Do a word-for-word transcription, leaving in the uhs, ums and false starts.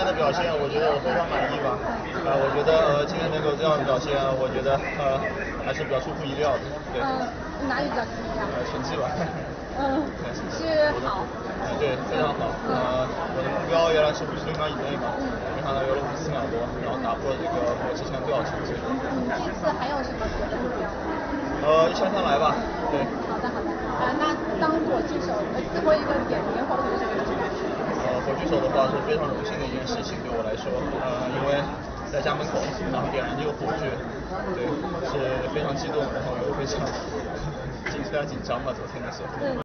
的表现，我觉得我非常满意吧。呃，我觉得呃今天能够这样的表现，我觉得呃还是比较出乎意料的。对。 嗯，哪里比较出乎意料？ 呃，成绩吧。 嗯，是好。 呃，对，非常好。呃，我的目标原来是五十六秒以内嘛，没想到有了五十四秒多，然后打破了这个我之前最好成绩。 嗯，这次还有什么别的目标吗？ 呃，一枪枪来吧。对。 好的好的。啊，那当火炬手，呃，最后一个点点火炬手有什么？ 呃，火炬手的话是非常荣幸的一件事情，对我来说，呃，因为在家门口，然后点燃这个火炬，对，是非常激动，然后又非常紧非常紧张吧，昨天的时候。